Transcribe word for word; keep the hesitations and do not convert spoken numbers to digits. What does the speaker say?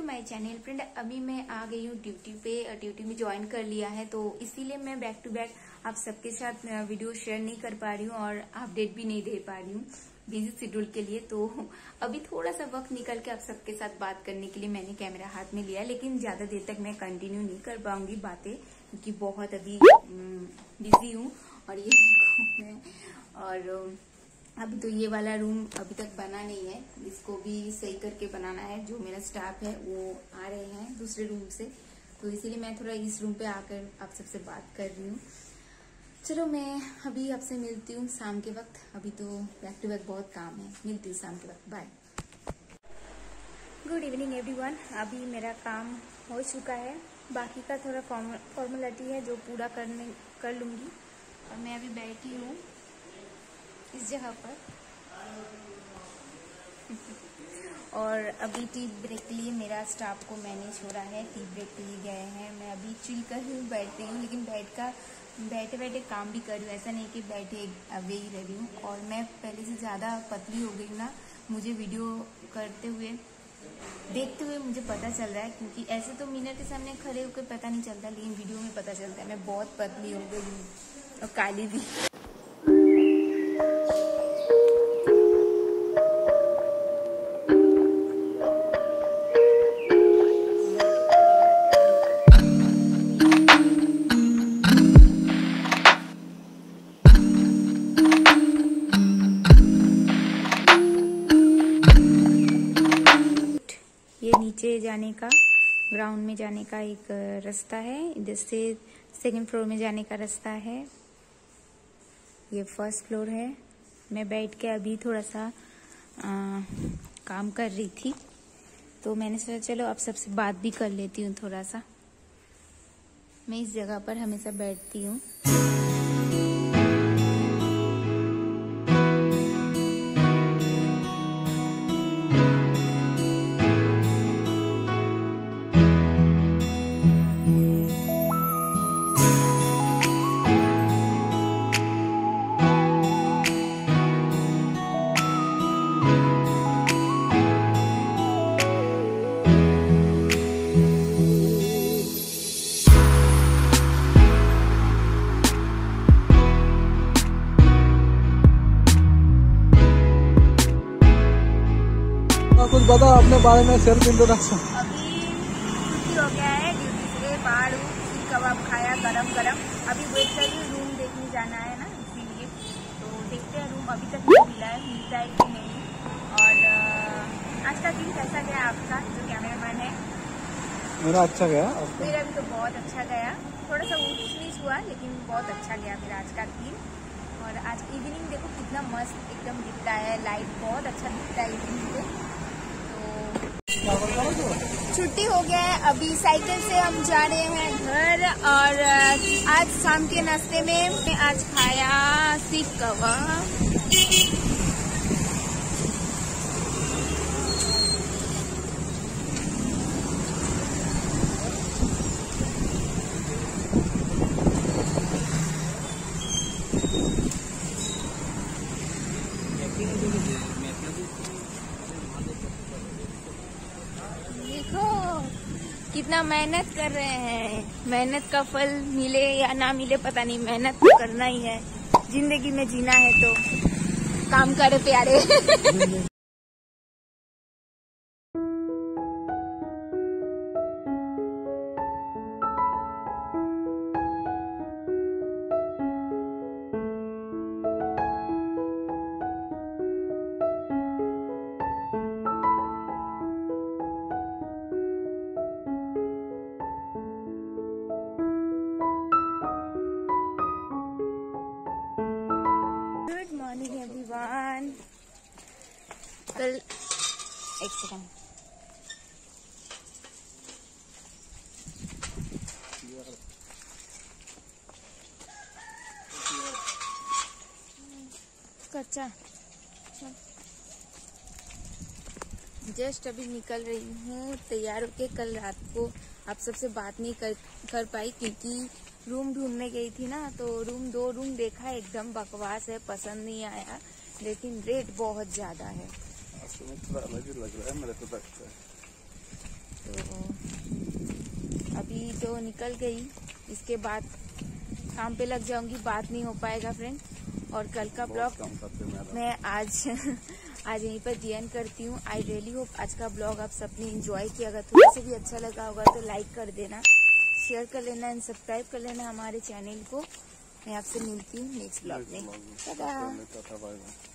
My channel friend. अभी मैं आ गई हूँ ड्यूटी पे, ड्यूटी में ज्वाइन कर लिया है, तो इसीलिए मैं बैक टू बैक आप सबके साथ वीडियो शेयर नहीं कर पा रही हूँ और अपडेट भी नहीं दे पा रही हूँ बिजी शेड्यूल के लिए। तो अभी थोड़ा सा वक्त निकल के आप सबके साथ बात करने के लिए मैंने कैमरा हाथ में लिया, लेकिन ज्यादा देर तक मैं कंटिन्यू नहीं कर पाऊंगी बातें, क्योंकि बहुत अभी बिजी हूँ। और ये और अभी तो ये वाला रूम अभी तक बना नहीं है, इसको भी सही करके बनाना है। जो मेरा स्टाफ है वो आ रहे हैं दूसरे रूम से, तो इसीलिए मैं थोड़ा इस रूम पे आकर आप सबसे बात कर रही हूँ। चलो मैं अभी आपसे मिलती हूँ शाम के वक्त। अभी तो बैक टू बैक बहुत काम है, मिलती हूँ शाम के वक्त। बाय। Good evening everyone. अभी मेरा काम हो चुका है, बाकी का थोड़ा फॉर्मेलिटी है जो पूरा करने कर लूँगी। और मैं अभी बैठी हूँ इस जगह पर और अभी टी ब्रेक के लिए मेरा स्टाफ को मैनेज हो रहा है, टी ब्रेक के लिए गए हैं। मैं अभी चिल कर ही बैठ रही हूँ, लेकिन बैठ का बैठे बैठे काम भी कर रही हूँ, ऐसा नहीं कि बैठे अवे ही रह रही हूँ। और मैं पहले से ज़्यादा पतली हो गई हूँ ना, मुझे वीडियो करते हुए देखते हुए मुझे पता चल रहा है, क्योंकि ऐसे तो मिरर के सामने खड़े होकर पता नहीं चलता, लेकिन वीडियो में पता चलता है मैं बहुत पतली हो गई हूँ और काली भी। ये नीचे जाने का, ग्राउंड में जाने का एक रास्ता है, इधर से सेकंड फ्लोर में जाने का रास्ता है। ये फर्स्ट फ्लोर है। मैं बैठ के अभी थोड़ा सा आ, काम कर रही थी, तो मैंने सोचा चलो आप सबसे बात भी कर लेती हूँ थोड़ा सा। मैं इस जगह पर हमेशा बैठती हूँ। कुछ बता अपने बारे में, सेल्फ इंट्रोडक्शन। अभी छुट्टी हो गया है ड्यूटी से, बाहर हूँ, सीख कबाब खाया गरम गरम। अभी वेट कर रही हूँ, रूम देखने जाना है ना, इसीलिए तो देखते हैं। रूम अभी तक नहीं मिला है, मिलता है कि नहीं। और आज का दिन कैसा गया आपका, जो कैमरामैन है? मेरा अच्छा गया। मेरा भी तो बहुत अच्छा गया, थोड़ा सा ऊंच नीच हुआ, लेकिन बहुत अच्छा गया मेरा आज का दिन। और आज इवनिंग देखो कितना मस्त एकदम दिखता है, लाइट बहुत अच्छा दिखता है इवनिंग पे। छुट्टी हो गया है, अभी साइकिल से हम जा रहे हैं घर। और आज शाम के नाश्ते में मैं आज खाया सीख कबाब। कितना मेहनत कर रहे हैं, मेहनत का फल मिले या ना मिले पता नहीं, मेहनत तो करना ही है। जिंदगी में जीना है तो काम करे प्यारे। Good morning everyone. कल एक सेकंड, कच्चा जस्ट अभी निकल रही हूँ तैयार होके। कल रात को आप सबसे बात नहीं कर कर पाई, क्योंकि रूम ढूंढने गई थी ना, तो रूम दो रूम देखा, एकदम बकवास है, पसंद नहीं आया, लेकिन रेट बहुत ज्यादा है। थोड़ा अलग ही लग रहा है मेरे को लगता है। तो अभी तो निकल गई, इसके बाद काम पे लग जाऊंगी, बात नहीं हो पाएगा फ्रेंड। और कल का ब्लॉग मैं आज आज यहीं पर डी एंड करती हूँ। आई रियली होप आज का ब्लॉग आप सबने एंजॉय किया। अगर थोड़ा सा भी अच्छा लगा होगा तो लाइक कर देना, शेयर कर लेना एंड सब्सक्राइब कर लेना हमारे चैनल को। मैं आपसे मिलती हूँ नेक्स्ट ब्लॉग में। Bye bye.